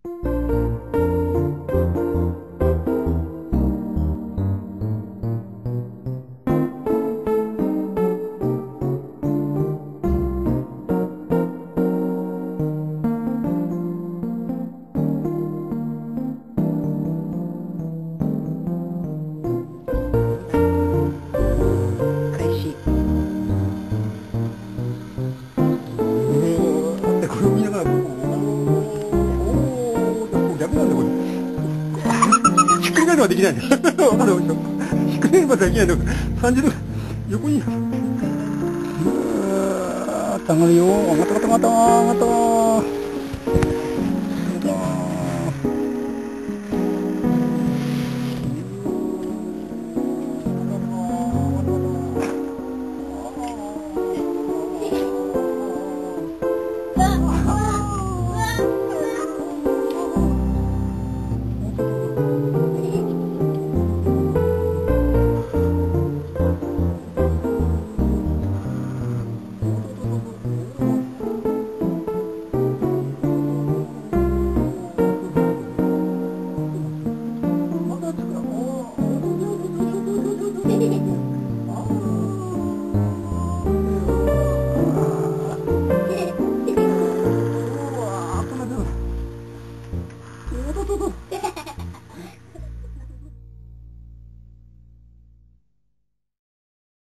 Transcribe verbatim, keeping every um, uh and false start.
はできないんだよ。わかるでしょ。ひっくり返るまではできないんだけど、さんじゅうど横に。うわー、上がるよ。上がった上がった上がった上がった。